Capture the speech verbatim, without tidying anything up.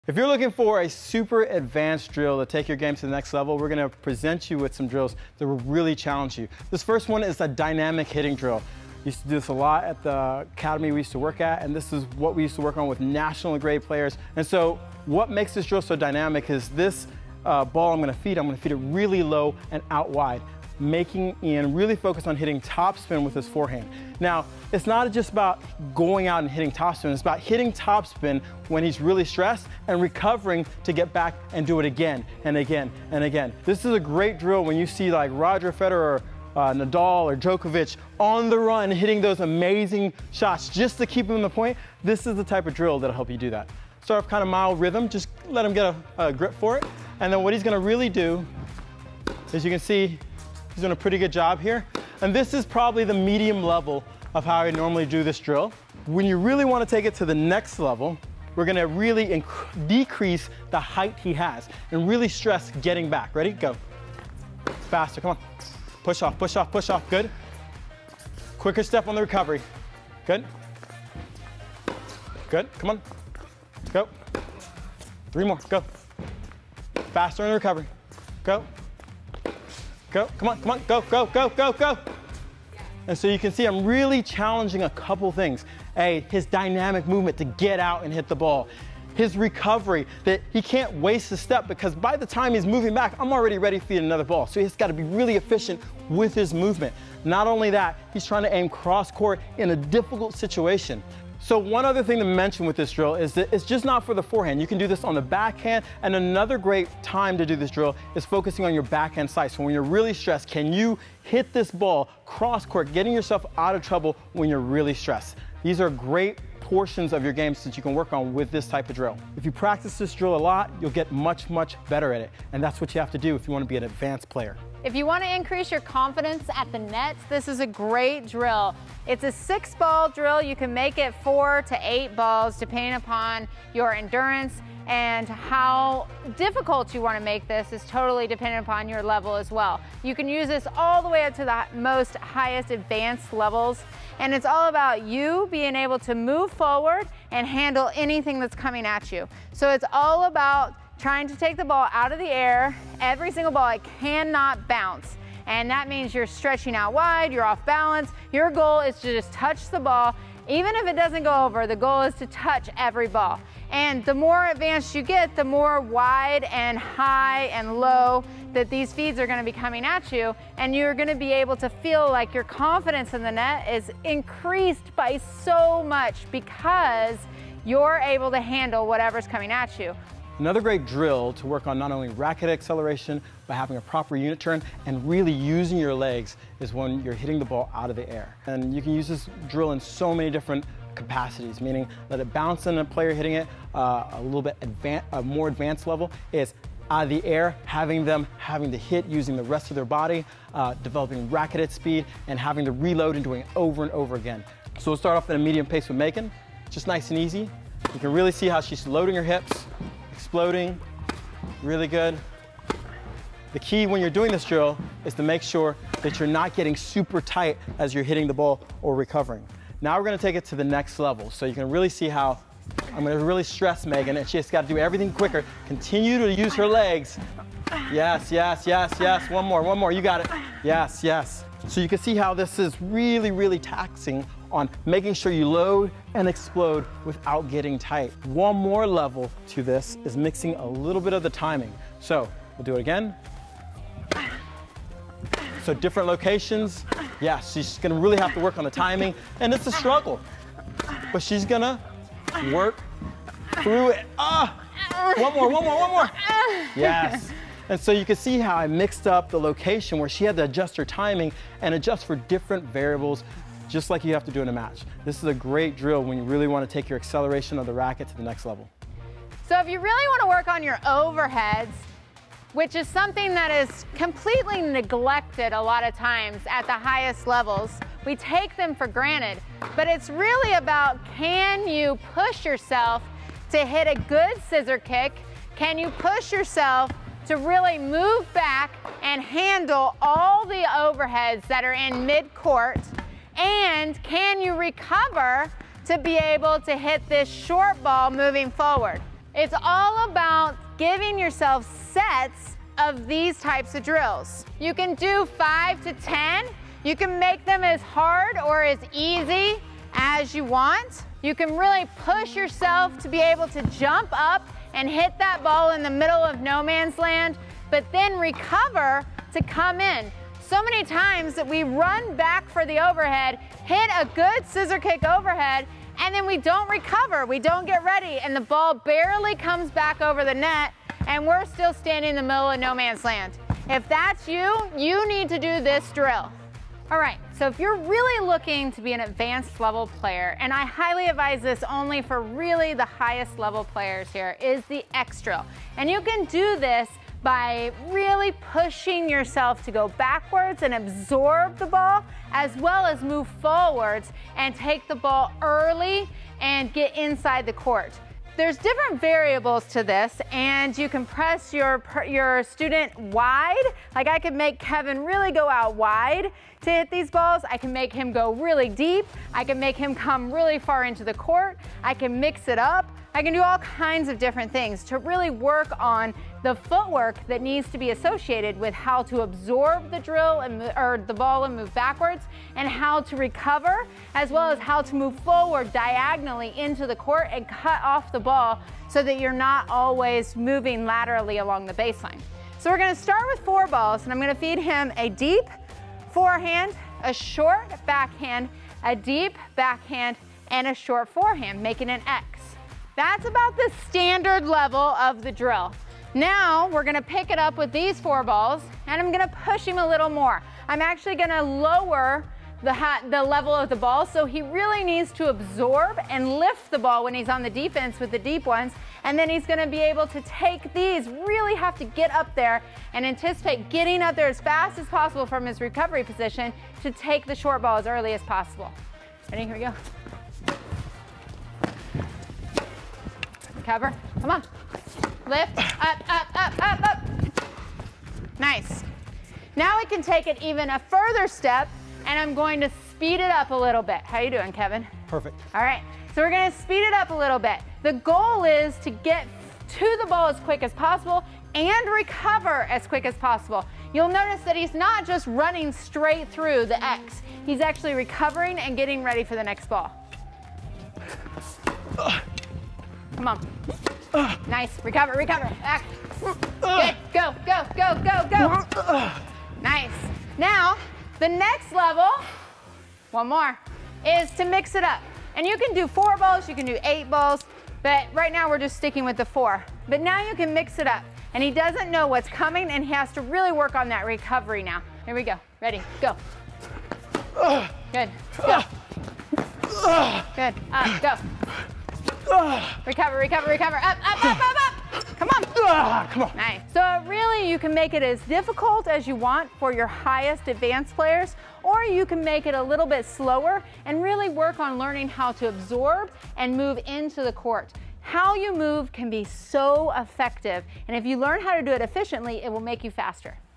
If you're looking for a super advanced drill to take your game to the next level, we're going to present you with some drills that will really challenge you. This first one is a dynamic hitting drill. We used to do this a lot at the academy we used to work at, and this is what we used to work on with national grade players. And so what makes this drill so dynamic is this uh, ball I'm going to feed, I'm going to feed it really low and out wide, making Ian really focus on hitting topspin with his forehand. Now, it's not just about going out and hitting topspin, it's about hitting topspin when he's really stressed and recovering to get back and do it again and again and again. This is a great drill when you see like Roger Federer, uh, Nadal or Djokovic on the run hitting those amazing shots just to keep them in the point. This is the type of drill that'll help you do that. Start off kind of mild rhythm, just let him get a, a grip for it. And then what he's gonna really do, as you can see, he's doing a pretty good job here. And this is probably the medium level of how I normally do this drill. When you really want to take it to the next level, we're going to really decrease the height he has and really stress getting back. Ready? Go. Faster. Come on. Push off, push off, push off. Good. Quicker step on the recovery. Good. Good. Come on. Go. Three more. Go. Faster on the recovery. Go. Go, come on, come on, go, go, go, go, go. And so you can see I'm really challenging a couple things. A, his dynamic movement to get out and hit the ball. His recovery, that he can't waste a step because by the time he's moving back, I'm already ready to feed another ball. So he's got to be really efficient with his movement. Not only that, he's trying to aim cross court in a difficult situation. So one other thing to mention with this drill is that it's just not for the forehand. You can do this on the backhand, and another great time to do this drill is focusing on your backhand side. So when you're really stressed, can you hit this ball cross court, getting yourself out of trouble when you're really stressed? These are great portions of your games that you can work on with this type of drill. If you practice this drill a lot, you'll get much, much better at it. And that's what you have to do if you want to be an advanced player. If you want to increase your confidence at the nets, this is a great drill. It's a six ball drill. You can make it four to eight balls depending upon your endurance, and how difficult you want to make this is totally dependent upon your level as well. You can use this all the way up to the most highest advanced levels, and it's all about you being able to move forward and handle anything that's coming at you. So it's all about trying to take the ball out of the air. Every single ball, it cannot bounce. And that means you're stretching out wide, you're off balance. Your goal is to just touch the ball. Even if it doesn't go over, the goal is to touch every ball. And the more advanced you get, the more wide and high and low that these feeds are gonna be coming at you. And you're gonna be able to feel like your confidence in the net is increased by so much because you're able to handle whatever's coming at you. Another great drill to work on not only racket acceleration, but having a proper unit turn and really using your legs is when you're hitting the ball out of the air. And you can use this drill in so many different capacities, meaning let it bounce in a player hitting it uh, a little bit advanced, a more advanced level is out of the air, having them having to hit using the rest of their body, uh, developing racket at speed, and having to reload and doing it over and over again. So we'll start off at a medium pace with Megan, just nice and easy. You can really see how she's loading her hips, exploding, really good. The key when you're doing this drill is to make sure that you're not getting super tight as you're hitting the ball or recovering. Now we're gonna take it to the next level. So you can really see how I'm gonna really stress Megan, and she has got to do everything quicker. Continue to use her legs. Yes, yes, yes, yes. One more, one more, you got it. Yes, yes. So you can see how this is really, really taxing on making sure you load and explode without getting tight. One more level to this is mixing a little bit of the timing. So we'll do it again. So different locations. Yeah, she's gonna really have to work on the timing, and it's a struggle, but she's gonna work through it. Ah, one more, one more, one more. Yes. And so you can see how I mixed up the location where she had to adjust her timing and adjust for different variables, just like you have to do in a match. This is a great drill when you really want to take your acceleration of the racket to the next level. So if you really want to work on your overheads, which is something that is completely neglected a lot of times at the highest levels, we take them for granted, but it's really about, can you push yourself to hit a good scissor kick? Can you push yourself to really move back and handle all the overheads that are in mid-court? And can you recover to be able to hit this short ball moving forward? It's all about giving yourself sets of these types of drills. You can do five to ten. You can make them as hard or as easy as you want. You can really push yourself to be able to jump up and hit that ball in the middle of no man's land, but then recover to come in. So many times that we run back for the overhead, hit a good scissor kick overhead, and then we don't recover, we don't get ready, and the ball barely comes back over the net, and we're still standing in the middle of no man's land. If that's you, you need to do this drill. All right, so if you're really looking to be an advanced level player, and I highly advise this only for really the highest level players here, is the X drill. And you can do this by really pushing yourself to go backwards and absorb the ball, as well as move forwards and take the ball early and get inside the court. There's different variables to this, and you can press your, your student wide. Like I could make Kevin really go out wide to hit these balls. I can make him go really deep. I can make him come really far into the court. I can mix it up. I can do all kinds of different things to really work on the footwork that needs to be associated with how to absorb the drill and or the ball and move backwards, and how to recover, as well as how to move forward diagonally into the court and cut off the ball so that you're not always moving laterally along the baseline. So we're going to start with four balls, and I'm going to feed him a deep forehand, a short backhand, a deep backhand, and a short forehand, making an X. That's about the standard level of the drill. Now we're gonna pick it up with these four balls, and I'm gonna push him a little more. I'm actually gonna lower the, the level of the ball, so he really needs to absorb and lift the ball when he's on the defense with the deep ones, and then he's gonna be able to take these, really have to get up there and anticipate getting up there as fast as possible from his recovery position to take the short ball as early as possible. Ready, here we go. Recover, come on. Lift, up, up, up, up, up. Nice. Now we can take it even a further step, and I'm going to speed it up a little bit. How you doing, Kevin? Perfect. All right, so we're gonna speed it up a little bit. The goal is to get to the ball as quick as possible and recover as quick as possible. You'll notice that he's not just running straight through the X. He's actually recovering and getting ready for the next ball. Come on. Nice. Recover, recover. Back. Good. Go, go, go, go, go. Nice. Now, the next level, one more, is to mix it up. And you can do four balls, you can do eight balls, but right now we're just sticking with the four. But now you can mix it up. And he doesn't know what's coming, and he has to really work on that recovery now. Here we go. Ready? Go. Good. Go. Good. Up. Go. Recover, recover, recover. Up, up, up, up, up. Come on. Uh, come on. Nice. So really, you can make it as difficult as you want for your highest advanced players, or you can make it a little bit slower and really work on learning how to absorb and move into the court. How you move can be so effective, and if you learn how to do it efficiently, it will make you faster.